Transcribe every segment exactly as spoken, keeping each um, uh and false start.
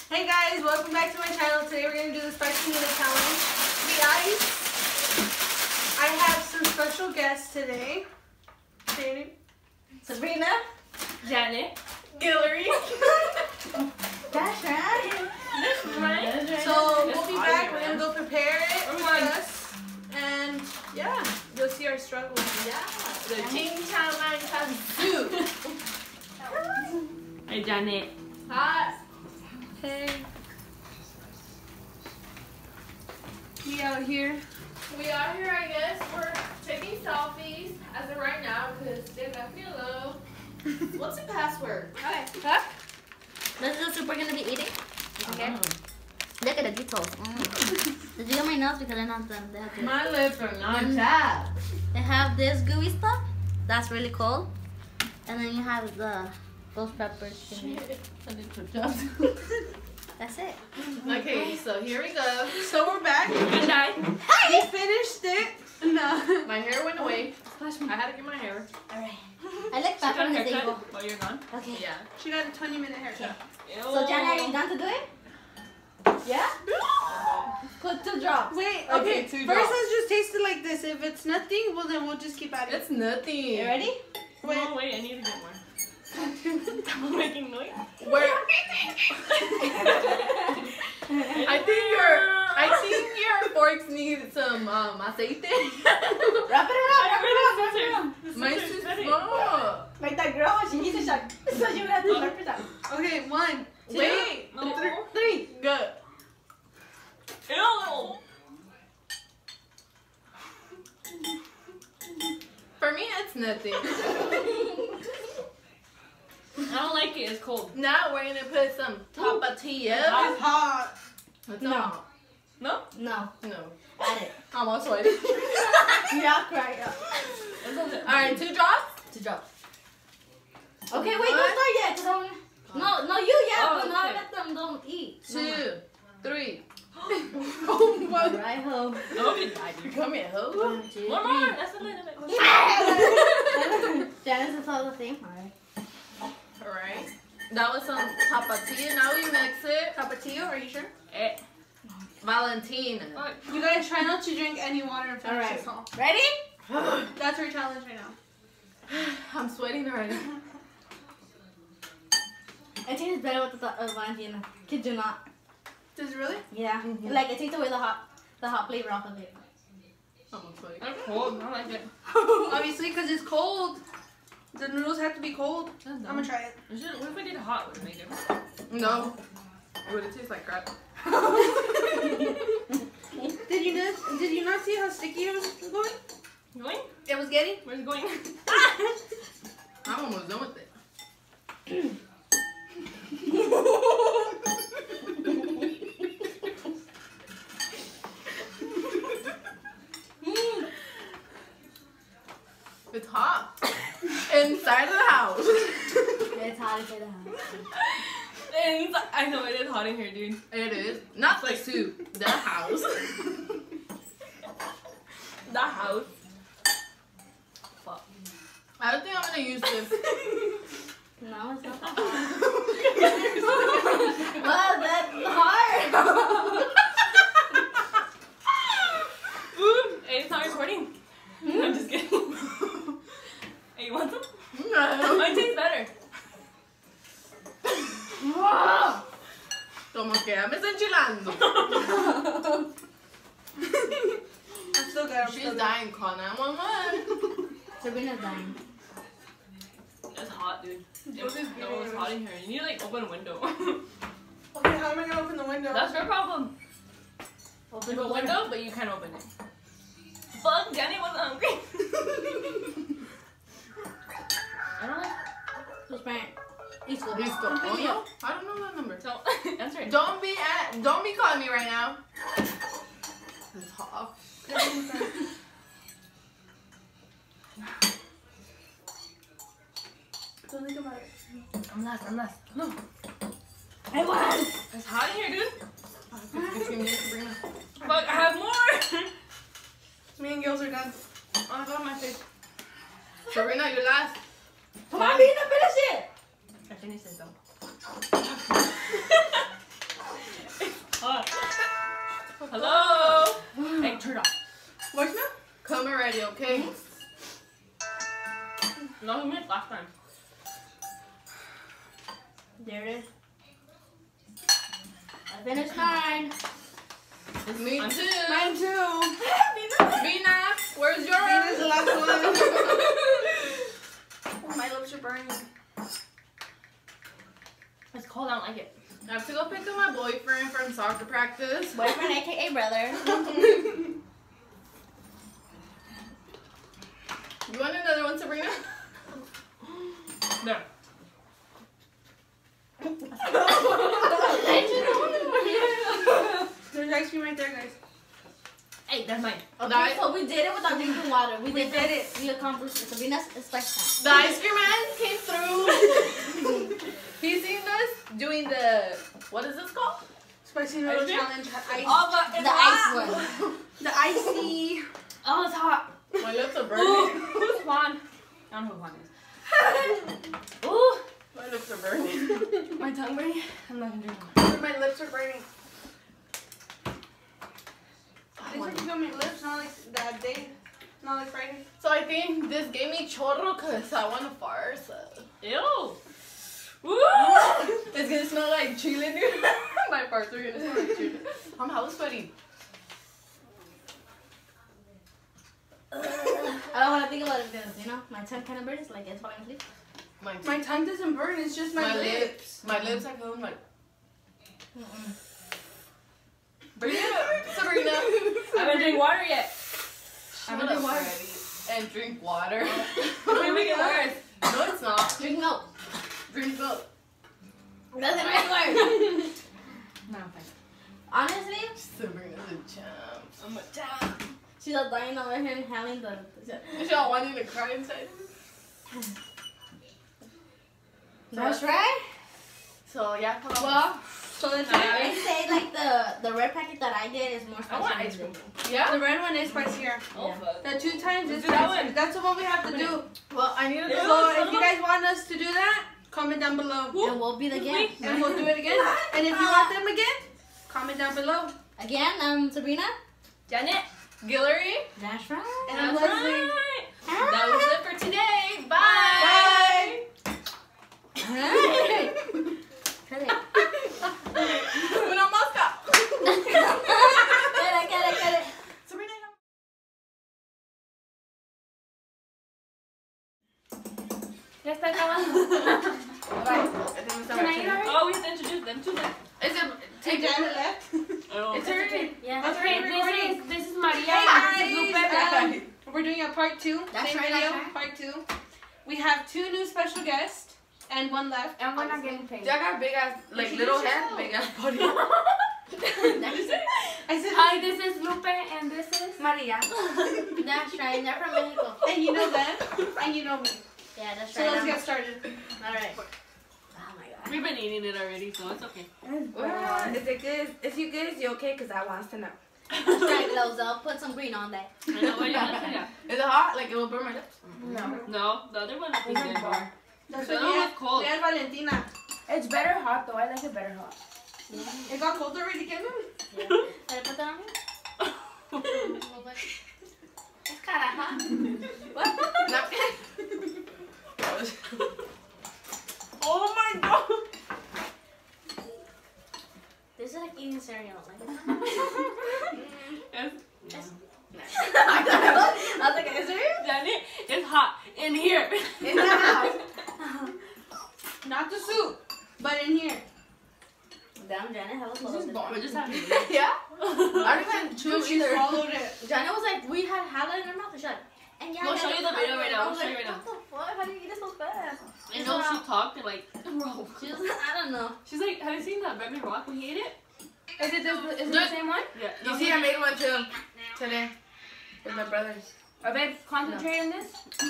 Hey guys, welcome back to my channel. Today we're going to do the spicy noodle challenge. The ice. I have some special guests today. Shane, Sabrina, Janet, Guillory. that's right. right? So It's we'll be hot back. here, We're going to man. go prepare it for Okay. us. And yeah, you'll see our struggles. Yeah. The Ching Chow Man Kan Soup. Hey, Janet. Hot. Hey. We out here. We are here, I guess. We're taking selfies as of right now because they left me alone. What's the password? Hi. Huh? This is the soup we're gonna be eating. Okay. Oh. Look at the details. Mm. Did you get my nails because they're not done? They have, this. My lips are not Then- chapped. They have this gooey stuff. That's really cold. And then you have the ghost peppers. in it. I need to adjust. That's it. Okay, so here we go. So we're back. And I. We finished it. No. My hair went away. I had to get my hair. Alright. I look She back got a on the haircut table. while you're gone. Okay. Yeah. She got a twenty minute haircut. So Janet, are you done to do it? Yeah? Put two drops. Wait, Okay, okay. two First, drops. let's just taste it like this. If it's nothing, well then we'll just keep adding. It's nothing. You ready? Wait. No, wait, I need to get more. I'm making noise. Where? I think your I think your forks need some um aceite. Wrap it around, wrap it around, wrap it around. Mine's too small. Like that girl, she needs a shot. So you have to wrap it up. Okay, one, two, Wait. No. three. Good. Ew. For me, it's nothing. I don't like it. It's cold. Now we're gonna put some tapatio. It's hot. What's No. up? No? No, No. add it. I'm all sweaty. Yeah, cry up. It's not that- Alright, two drops? Two drops. Okay, wait, One. don't start yet. Cause I'm... No, no, you yeah, Oh, but not okay. let them don't eat. Two, three. Oh my. Right home. Okay, I do. Come here, ho. One, two, One more. three. That's a little bit. Janice is all the same. Alright. Alright. That was some tapatio. Now we mix it. Tapatio, are you sure? Eh. Valentina. Fuck. You guys try not to drink any water and finish Alright. this all. Ready? That's our challenge right now. I'm sweating already. It tastes better with the uh, Valentina. Kid do not. Does it really? Yeah. Mhm. Like it takes away the hot, the hot flavor off of it. I'm sweating. That's cold. I like it. Obviously, because it's cold. The noodles have to be cold. That's I'm dumb. gonna try it. We should- What if we did it hot? Would it make difference? No. It would taste like crap. Did you not? Did you not see how sticky it was going? You going? It was getting. Where's it going? I'm almost done with it. It's hot. Inside of the house. It's hot inside the house. And I know it is hot in here, dude. It is. Not the soup. The house. The house. Fuck. I don't think I'm gonna use this. No, it's not that hard. Well, that's hard. Ooh, hey, it's not recording. I'm just kidding. Hey, you want some? No. Mine tastes better. Como que ya me está enchilando. I'm still good. I'm She's still good. dying. Call nine one one. Sabrina's dying. It's hot, dude. This is No, it's hot in here. You need to like open a window. Okay, how am I gonna open the window? That's your problem. Open There's the a window, but you can't open it. Fuck, Danny wasn't hungry. I don't like. Who's parent? Eastwood. Listo. Oh, no. I don't know that number. So answer it. Don't be at. Don't be calling me right now. It's hot. Don't think about it. I'm last. I'm last. No. I won. It's hot in here, dude. fifteen minutes, Sabrina. Fuck, I have more. Me and Gills are done. Oh, I got my face. Sabrina, you're last. Come on, Bina, finish it. I finished it though. Hello. Hey, turn it off. Voicemail? Coming ready, okay? No, we missed last time. There it is. I finished mine. Me I'm- too. Mine too. Vina, where's yours? Vina's the last one. Oh, my lips are burning. It's cold. I don't like it. I have to go pick up my boyfriend from soccer practice. Boyfriend, aka brother. You want another one, Sabrina? No. There's ice cream right there, guys. Hey, that's mine. Okay, so we did it without drinking water. We, We did, did it. We accomplished it. Sabrina's spice The ice cream man came through. He's seen us doing the, what is this called? Spicy noodle cream? challenge. Ice. Oh, but time. The ice one. The icy. Oh, it's hot. My lips are Ooh, burning. who's Juan? I don't know who Juan is. Ooh, My lips are burning. my tongue burning. I'm not gonna drink one. My lips are burning. These are just on my lips, not like that day. Not like Friday. So I think this gave me chorro because I want to fart. So. Ew. Woo! It's gonna smell like chile, dude. My farts are gonna smell like chile. I'm hella sweaty. I don't want to think about it because, you know, my tongue kind of burns like it's falling asleep. My, My tongue doesn't burn, it's just my, my lips. lips. My lips are going like. Mm-mm. Bring it up, Sabrina. I haven't drank water yet. I'm Shut gonna up, water Freddie. and drink water. Maybe make it worse. No, it's not. Drink milk. Drink milk. Doesn't make it work. No, I'm fine. Honestly, Sabrina's a champ. I'm a champ. she's a dying over here having the. She's all wanting to cry inside. That's right. So yeah, come on. Well, so that's I it. say like the the red packet that I did is more spicy. I want than ice cream. the- Yeah. The red one is spicier. Oh, Yeah. fuck. The two times is Let's do that spicier. one. That's what we have to do. Well, I need to Yeah. go. So if you guys want us to do that, comment down below. It will be the game. And we'll do it again. And if you want them again, comment down below. Again, I'm Sabrina. Janet. Guillory. That's right. And I'm That's Leslie. right. That was it for today. Bye. Bye. Cut it. Una mosca. Cut it, cut it, cut it. Sabrina. Ya está acabando. Can I eat already? Oh, we have to introduce them too. Then. Is it? Take Janet left. Oh. It's her. Yeah. That's Okay, right, this recording. is this is Maria. Hey This is guys, Lupe. um, we're doing a part two. That's Same right, video, that's right. part two. We have two new special guests and one left. And we're not obviously. getting paid. Jack got big ass, like Introduce little yourself. head, big ass body. I said, Hi, this is Lupe and this is Maria. That's right. They're from Mexico. and you know them, and you know me. Yeah, that's So right. let's I'm- get started. All right. Oh my god. We've been eating it already, so it's okay. Well, is it good? Is you good? Is you okay? Because I want to know. That's right, Lozo. Put some green on that. I know, but yeah, yeah. Is it hot? Like it will burn my lips? No. No, the other one I think is more. That's The what other we one's had. cold. We had Valentina. It's better hot though. I like it better hot. It got cold already, Kevin. Yeah. Can I put that on here? It's kind of hot. What? Napkin? Oh my god! This is like eating cereal. Like, It's, I was like, is cereal? Janet, it's hot in here. In the house. Not the soup, but in here. Damn, Janet, how was This is it? bomb. We're just having Yeah? I didn't even chew She either. swallowed it. Janet was like, we had halibut in her mouth. She's like, and yeah, We'll I show had you the video right now. I was We'll show like, you right now. what the fuck? How do you eat it so fast? I know she talked and like, She was, I don't know. she's like, have you seen that Baby Rock when he ate it? Is it the, is it Look. the same one? Yeah. You see, I made one too today with my brothers. Oh, babe, concentrate on this.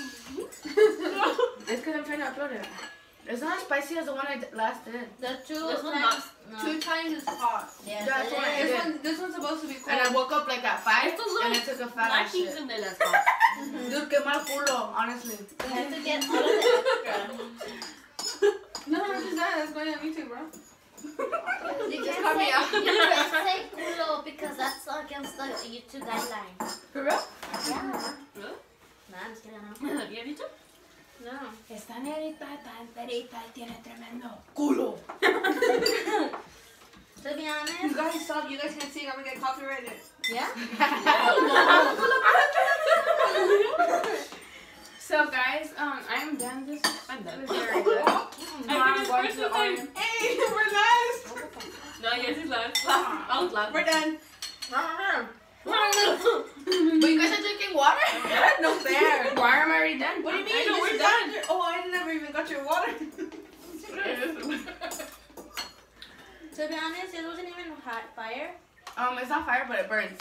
It's because I'm trying to upload it. It's not as spicy as the one I d- last did. The two This one's times. No. Two times is hot. Yeah, That's it what I is. This did. one, this one's supposed to be cold. And I woke up like at five It's a little and I took a fat black ass cheese shit. in there that's hot. Dude, que mal culo, honestly. You have to get all of the extra. No, no, just that. That's going on YouTube, bro. You Just can't call me say, out. you can't say culo because that's against the YouTube guidelines. For real? Yeah. Really? No, I'm just kidding. No. ¿Y has dicho? No. Esta nerita tan perita y tiene tremendo culo. To be You honest, guys stop. You guys can't see. I'm gonna get copyrighted. yeah. So guys, um, I am done. This I'm done. was very good. Now I'm finished going first to the this time. audience. Hey, we're last. No, yes, he's last. I was last. We're done. But you guys are drinking water? No fair. Why am I already done? What do you mean? I know, This we're is done. after- Oh, I never even got your water. To be honest, it wasn't even hot fire. Um, it's not fire, but it burns.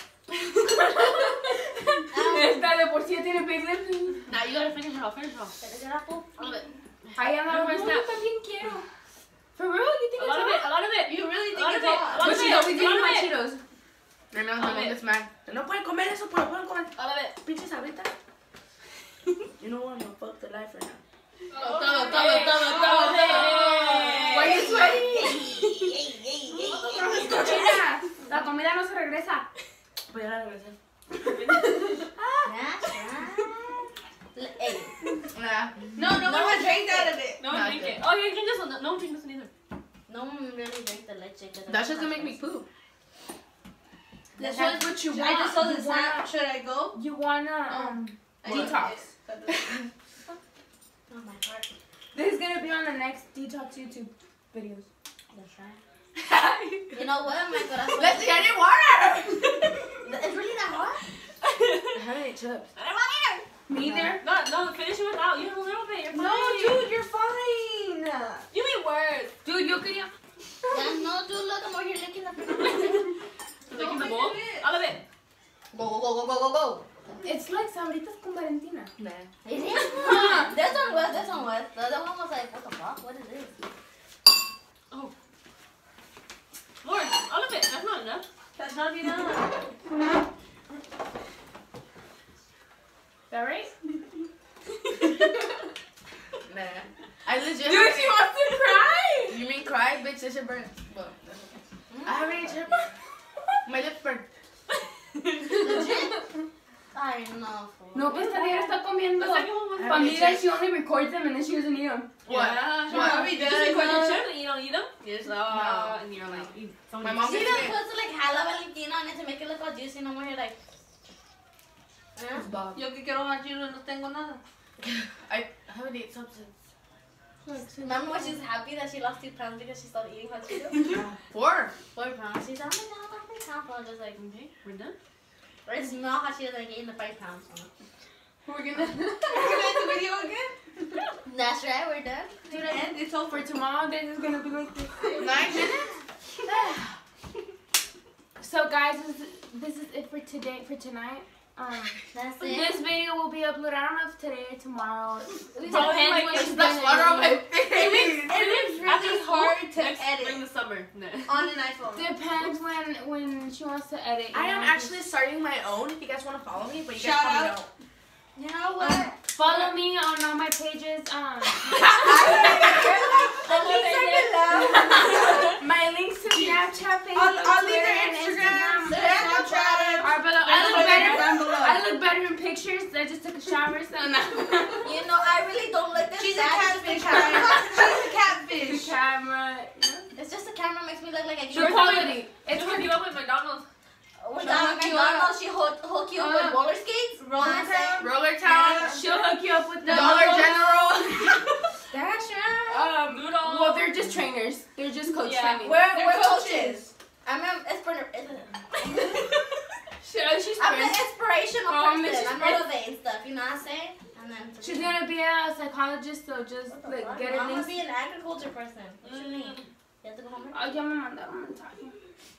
Um, Esta de por sí tiene pigment. Now you gotta finish it off. Finish it off. ¿Quieres el apple? All of it. Ay, Ana, Where's yo that? también quiero. For real? You think A lot of it. A lot of it. You really A think lot it's of it. A hot? lot But of she's it. always A lot eating my of it. Cheetos. Right now, my All of mom it. gets mad. No pueden comer eso, pero pueden comer. All of it. Pinches sabritas. You know what? I'm gonna fuck the life right now. Todo, todo, todo, todo. Why are you sweating? Mira, la comida no se regresa. Pues ya la regresé. That's right. L- Hey. Nah. No, no, one has drank out of it. No one Not drink good. it. Oh, yeah, drink this one. No one drink this one either. No one really drank the leche. 'cause That's it's just gonna make not me poop. That's That's what you I want. just saw You this wanna- snap. Should I go? You wanna um I need detox. it. That doesn't- Oh, my heart. This is gonna be on the next detox YouTube videos. That's right. You know what? My corazón. Let's get it water. It's really that hot? I haven't ate chips. I don't want either. Me either. No, no, finish it without. You have a little bit. You're fine. No, dude, you're fine. You mean words. Dude, yo quería. Yeah, no, dude, look, I'm over here licking the Licking the bowl. All of it. Go, go, go, go, go, go, go. It's like sabritas con Valentina. It is not. This one was, this one was. The other one was like, what the fuck? What is this? Oh. More. All of it. That's not enough. That's not enough. That right? Nah. I legit. Dude, she wants to cry. You mean cry, bitch? This shit burn. Well, that's okay. I haven't eaten chips. My lips burn. Legit? I know. No, que esta vieja está comiendo The second one was for me that she only records them and then she doesn't eat them. Yeah. What are we You just doing? record your chip and you don't eat them? You just, oh, No. and you're like, you, My mom She makes even it. puts like jala Valentina on it to make it look all juicy. No more here like. Yeah. It's Bob. Yo que quiero más chilo, no tengo nada. I haven't eaten substance. Remember when she's happy that she lost two pounds because she stopped eating hot Cheetos? Four. Four pounds. She's like, oh my god, I lost five pounds. I'm just like, Okay, we're done. it's not hot Cheetos that gained the five pounds. We're gonna, we're gonna end the video again. That's right, we're done. Dude, and it's over. For tomorrow, this is gonna be like this. Nine minutes? So guys, this is, this is it for today. For tonight. Um, That's this it. video will be uploaded. I don't know if today or tomorrow. Probably Depends like when it's she's not done water on my editing. It is really After school, hard to next edit spring the summer. No. on an iPhone. Depends when when she wants to edit. I you am know, actually starting my own if you guys want to follow me, but you guys Shout probably out. don't. You know what? follow me on all my pages. Um, The links are below. my links to Snapchat, Facebook, I'll, I'll leave Twitter, their and Instagram, Instagram. their Snapchat. Are below. I Down look better. below. I look better in pictures. I just took a shower, so no. You know, I really don't look this She's a bad. It's catfish, just the guys. camera. She's a the catfish. camera. It's just the camera makes me look like I The give quality. It's hook you up with McDonald's. Without hook you McDonald's, she hook, hook you up with Uh, roller skates. Roller town. Roller Town. Yeah. She'll hook you up with the Dollar General. That's right. Um, Noodles. well, they're just trainers. They're just coach Yeah. training. We're, They're we're coaches. coaches. I'm an inspirational. She, she's I'm an French. inspirational Oh, person. Missus I'm French. motivating stuff. You know what I'm saying? And then She's gonna be a psychologist, so just What the like fuck? get her I'm gonna links. be an agriculture person. What you mean? Mm. You have to go home. Oh, ya me mandaron un mensaje.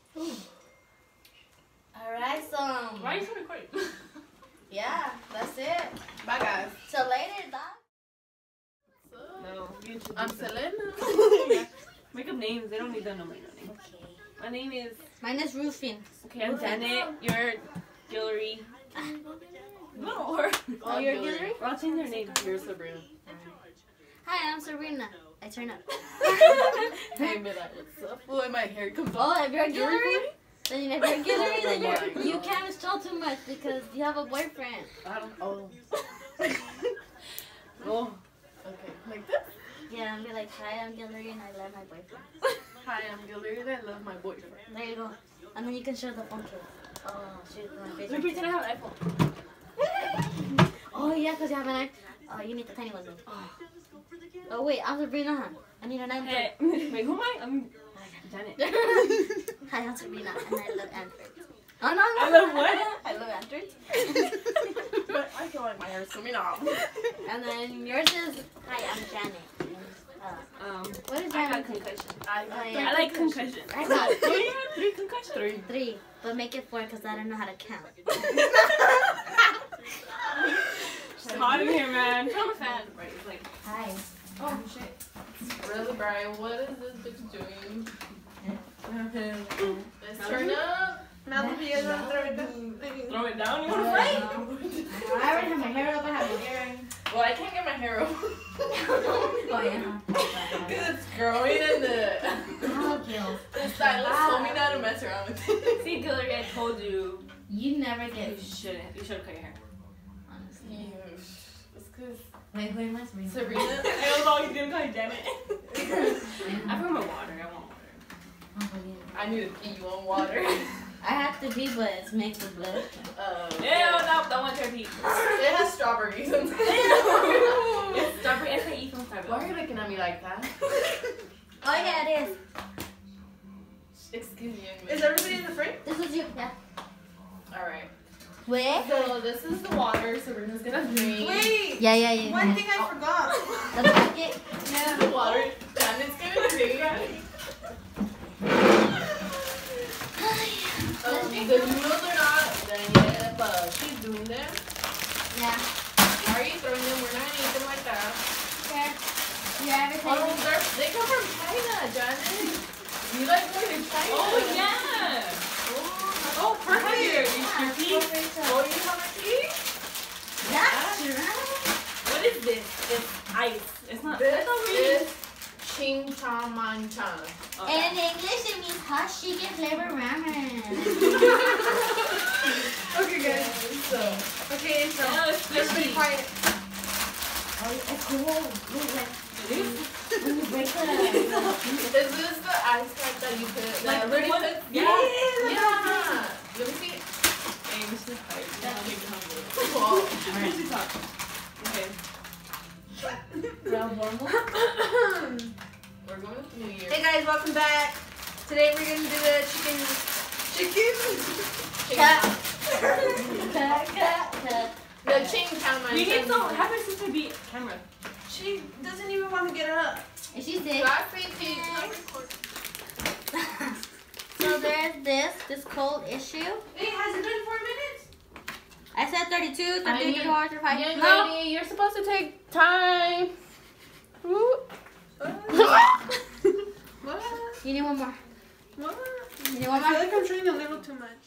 All right, so Why are you so recording? yeah, that's it. Bye, guys. Till later, dog. No, you introduce I'm them. Selena. Make up names. They don't need that no name. Okay. My name is. Mine is Rufin. Okay, I'm Janet. You're Hillary. No. Oh, you're Hillary? I'll change their name. You're Sabrina. Hi, I'm Sabrina. I turn up. Hey, be like, what's up? Oh, my hair comes off. Oh, if you're a Guillory, then if you're a Guillory, then Oh you're, my you God. can't install too much because you have a boyfriend. I don't. Oh. Oh. Okay. Like this. Yeah, and be like, hi, I'm Guillory and I love my boyfriend. Hi, I'm Gilly and I love my boyfriend. There you go. And then you can show the phone case. Oh, shoot, my face. Let me pretend I have an iPhone. Oh, yeah, because you have an eye. Oh, you need the tiny one though. Oh, oh wait, I'm Sabrina. Huh? I need an Android. Hey, wait, who am I? I'm Janet. Hi, I'm Sabrina and I love Android. Oh, no, no. I love what? I love Android. But I feel like my hair is coming off. And then yours is, hi, I'm Janet. Uh, Um, what is I got Janet? concussion. I, Oh, I yeah. like concussion. I got Oh, you have three concussions? Three. three, but make it four because I don't know how to count. It's hot in here, man. Turn on the fan. Right, it's like, Hi. Oh shit. Really, Brian? What is this bitch doing? Let's turn up. Malibu, you guys want to throw it down? throw it down. You want to fight? I already have my hair up. I have my hair. Well, I can't get my hair up. Oh, yeah. It's growing in the. Oh, Gil. The stylist told me not to mess around with it. See, Guillory, I told you. You never You get. shouldn't. You should have cut your hair. Honestly. It's because Wait, who am I, Sabrina? Sabrina. I was always gonna call you, damn it. I brought my water. I want water. Oh, yeah. I need to pee you on water. I have to be, but it's mixed with blood. Uh, Ew, no, don't want your pee. It has strawberries. It's strawberry S A E from Starbucks. Why are you looking at me like that? Oh, yeah, it is. Excuse me. Is everybody in the frame? This is you. Yeah. Alright. Wait. So this is the water Sabrina's gonna drink. Wait! Yeah, yeah, yeah. One yeah. thing I forgot. The packet. Yeah. The water Janet's gonna drink. Um, the noodles are not done yet, but she's doing them. Yeah. Why are you throwing them? We're not eating them like that. Okay. Yeah, everything. Oh, they're, they come from China, Janet. You like going to China? Oh, yeah. Oh, Have your, perfect! your pee? Oh, you have a tea? That's right. What is this? It's ice. It's not. This It's not really. is Chingchamancha. Okay. And in English, it means hot chicken flavored ramen. Okay, guys. So, Okay, so No, it's everybody squishy. quiet. Oh, it's cool. Look, like, when you break the... is this the ice pack that you put? That Like, everybody what- puts? yeah. Yeah. Let me see. Hey, this is hard. That'll make me hungry. Wow. Alright, you talk. Okay. We're going to New Year. Hey guys, welcome back. Today we're gonna do the chicken. Chicken? Cut. Cut, cut, cut. The Chingchamancha. We need some. Have your sister be camera. She doesn't even want to get up. And she's sick. Classic tea. So there's this, this cold issue. Hey, has it been four minutes? I said thirty-two, I thirty-three, need- thirty-five. Young No. lady, you're supposed to take time. Woo. What? You need one more. What? You need I one feel more? like I'm trying a little too much.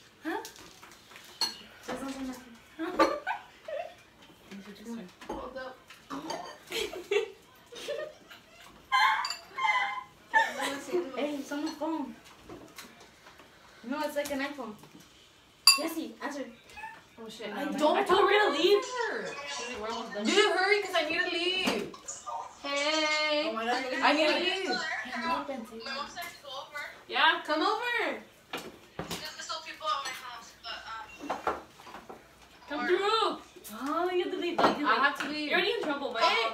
Hold up. Hey, it's on the phone. No, it's like an iPhone. Yessie, answer. Oh shit. I no, don't- man. I told her to leave. We're almost done. Dude, hurry, because I need to leave. Hey. Oh my God. I need to leave. My mom said to go over. Yeah. Come over. There's still people at my house, but um. Come through. Oh, you have to leave. Like, you I like, have to leave. you're already in trouble, but. Hey.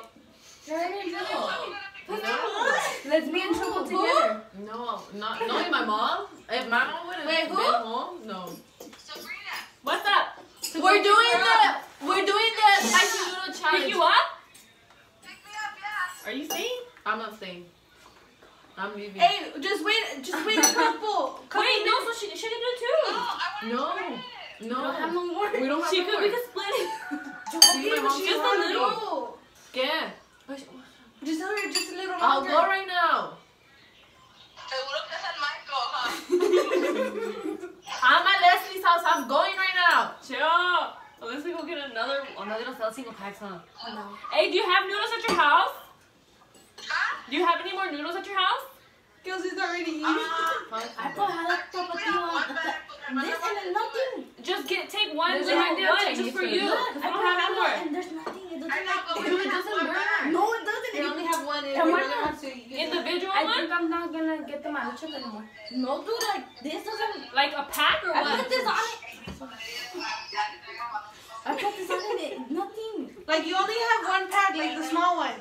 Let's be in trouble together. No, not knowing my mom. If my mom would have Wait, been who? home, no. Sabrina. What's up? We're doing the we're doing the spicy noodle Pick challenge. you up? Pick me up, yeah. Are you staying? I'm not staying. I'm leaving. Hey, just wait. Just wait a couple. couple Wait, no, minutes. so she, she can do it too. Oh, I want No. to try it. No. I don't have no more. We don't have She no could, more. we could split it. See, my mom's She just a wanna little. go. ¿Qué? Just tell her just a little I'll longer. go right now. Seguro que es el Michael, huh? I'm at Leslie's house. I'm going right now. Chill. Unless we go get another, another sell single packs, huh? No. Hey, do you have noodles at your house? Do you have any more noodles at your house? Kelsey's already eating. I put half tapatio. This and then nothing. Just get take one, There's little an idea of one Chinese just for food. you. Look, I I don't put have half any more. and there's nothing. It doesn't like. It doesn't burn. No, it doesn't. They only have one. And Come we're on. gonna have to use it. Individual I one? think I'm not gonna get the maruchan anymore. No, dude, like this doesn't. Like a pack or I what? put this on it. I put this on it. Nothing. Like you only have one pack, like the small one.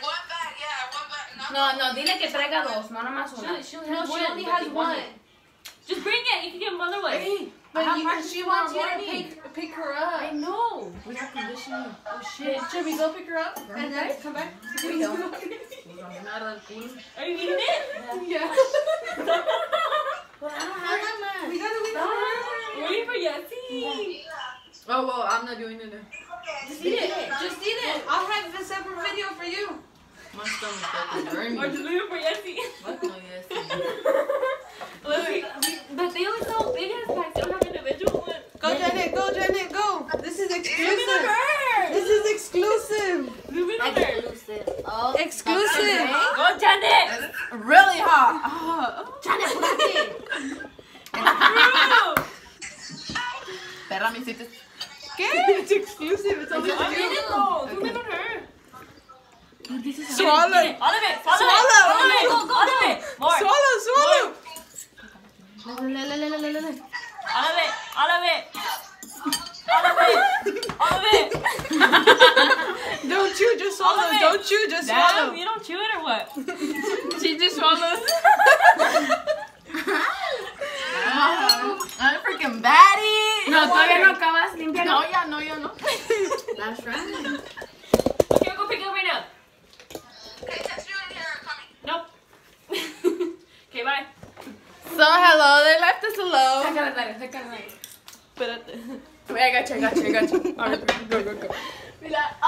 No, no, dile que traiga dos, no nomás una. She, she No, has she one, only but has you want one. it. Just bring it. You can give another one. But have you, practice she tomorrow wants you to morning. pick, pick her up. I know. We have conditioning. Oh shit. Should we go pick her up and then come back? Are you eating it? Yeah. But I don't have that We much. gotta wait for her. Waiting for Yessie. Oh, well, I'm not doing it. Just eat it. Just eat it. I'll have a separate video for you. My stomach fucking burning. Or just leave it for Yessie. What? No, yes. Look, but they only sell big ass packs. They don't have individual ones. Go, Janet. Go, Janet. Go. This is Zoom in on exclusive. her. This is exclusive. Zoom in on her. Exclusive. Oh, Exclusive. Go, Janet. Really hot. Oh. Janet, put True. Perra, me hiciste. ¿Qué? It's exclusive. It's only I'm for in you. it though. Zoom in on her. Swallow. Get it. All of it. Swallow, Swallow. it. All of it. All of it. More. Swallow, swallow. All of it. All of it. All of it. All of it. Don't chew, just All swallow. of it. Don't chew, just Damn, swallow. you don't chew it or what? She just swallows. I'm a freaking baddie. No, todavía no acabas, límpialo. No, ya no, ya no. That's right. Okay, I'll go pick it up right now. Nope. Okay, bye. So, hello, they left us alone. Sácala, dale, sácala, dale. Espérate. Wait, I got you, I got you, I got you. Alright, go, go, go. Mira,